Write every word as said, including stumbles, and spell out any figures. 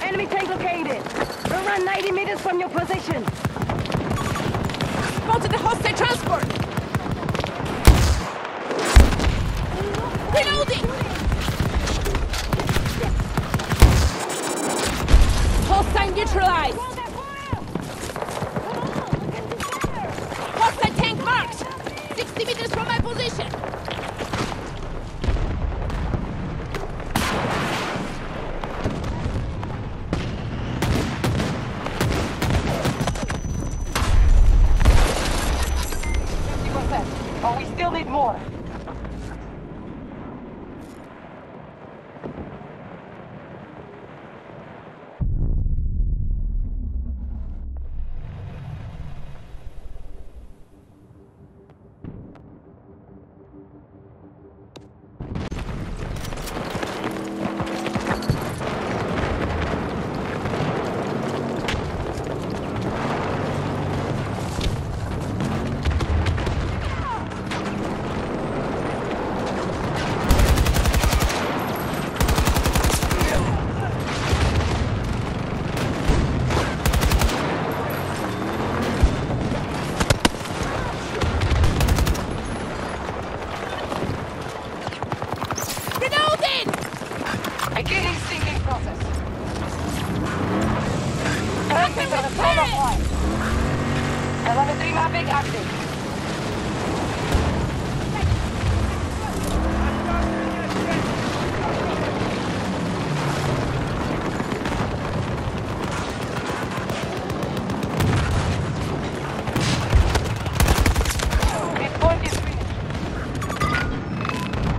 Enemy tank located. We'll run ninety meters from your position. Spotted the hostile transport! Reloading! Hostile neutralized! Hostile tank marked! sixty meters from my position! But we still need more. Beginning sinking process. Turret on the solar point. Telemetry mapping active.